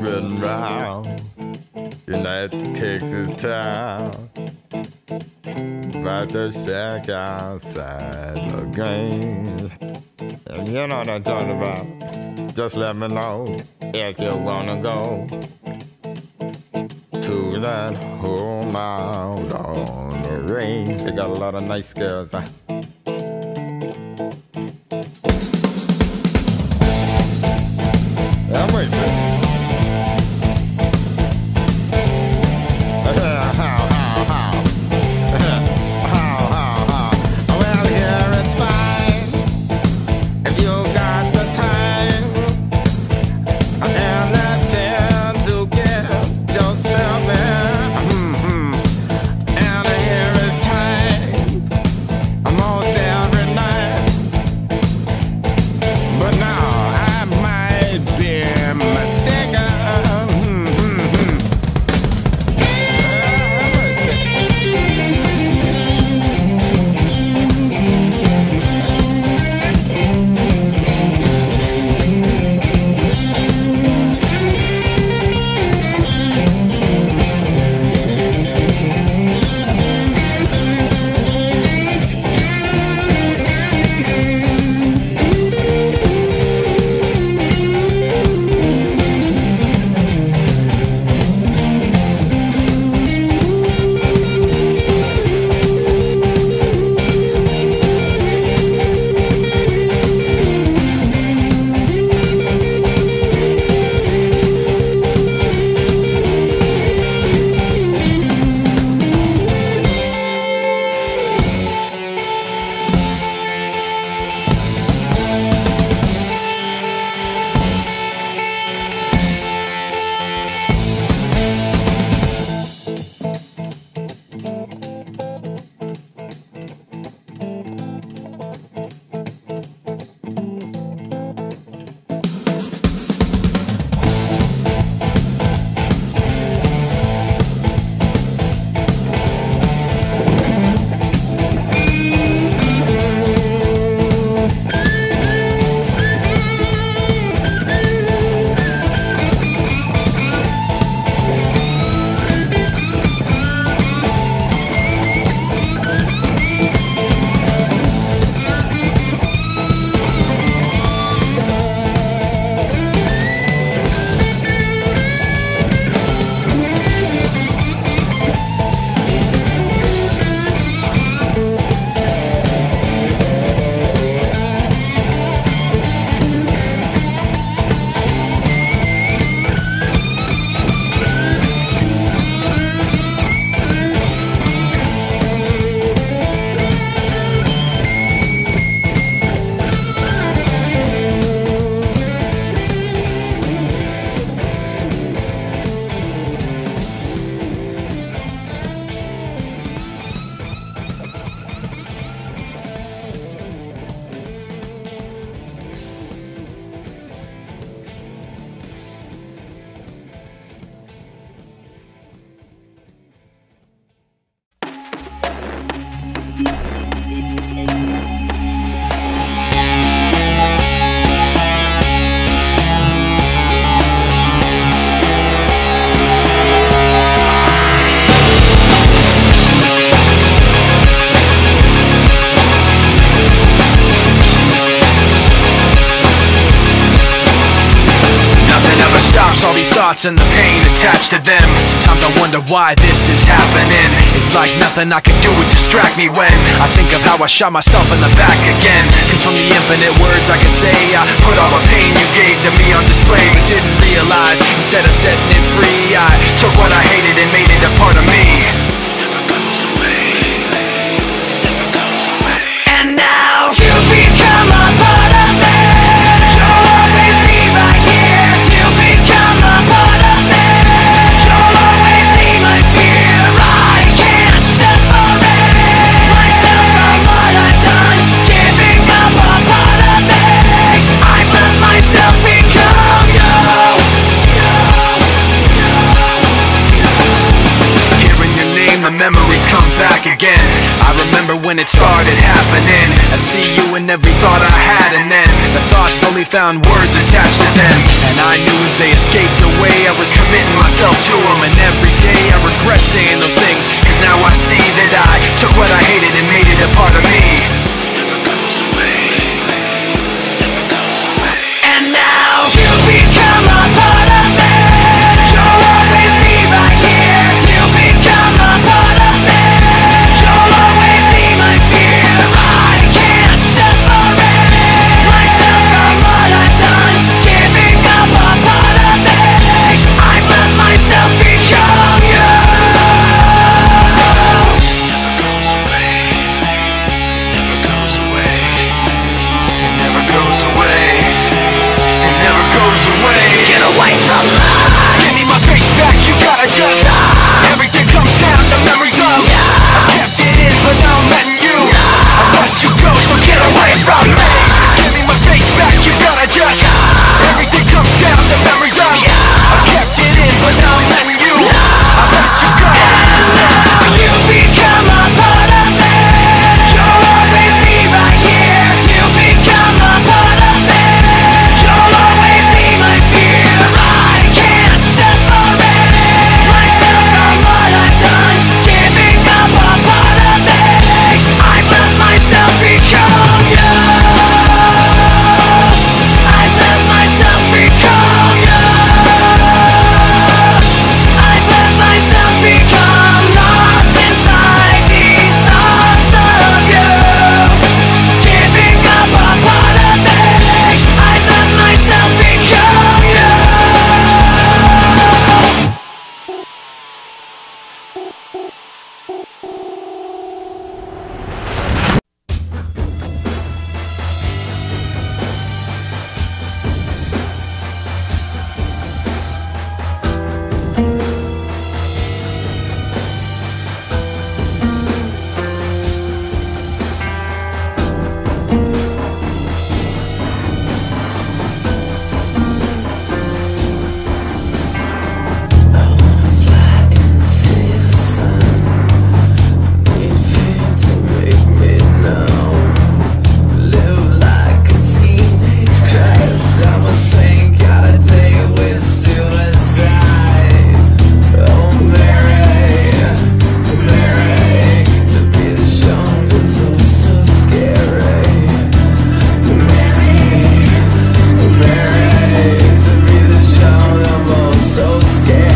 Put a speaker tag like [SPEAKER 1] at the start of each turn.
[SPEAKER 1] riding round United Texas town, about to shack outside the games. And you know what I'm talking about. Just let me know if you wanna go to that home out on the range. They got a lot of nice girls. I'm waiting. Well, here it's fine if you got the time and the time to get yourself in. And here is time almost every night. But now I might be mistaken.
[SPEAKER 2] All these thoughts and the pain attached to them. Sometimes I wonder why this is happening. It's like nothing I can do would distract me when I think of how I shot myself in the back again. Cause from the infinite words I can say, I put all the pain you gave to me on display, but didn't realize instead of setting it free, I took what I hated and made it a part of me. Never goes away, never goes away. And now you become a part of me. You'll always be right here. You become a part of me. You'll always be my fear. I can't separate myself from what I've done. Giving up a part of me. I've let myself become you. Hearing your name, the memories come back again. I remember when it started happening. I'd see you in every thought I had, and then the thoughts slowly found words attached to them. And I knew as they escaped away, I was committing myself to them. And every day I regret saying those things, cause now I see that I took what I hated and made it a part of me. Never goes away, never goes away. And now you become a part of me. You'll always be right here. You become a part of me. You'll always be my fear. I can't separate myself from what I've done. Giving up a part of me. I've let myself become you. Never goes away. Never goes away. It never goes away. It never goes away. Get away from me. Give me my space back. You gotta just everything comes down to memories of I kept it in, but now I'm letting you I let you go, so get away from me. Give me my space back. You gotta just everything comes down to memories of I kept it in, but now I'm letting you I let you go. You become a part of me. You'll always be right here. You become a part of me. You'll always be my fear. I can't separate myself from what I've done. Giving up a part of me. I've let myself become you. I've let myself become you. I've let myself become lost inside these thoughts of you. Giving up a part of me. I've let myself become you.
[SPEAKER 1] So scared.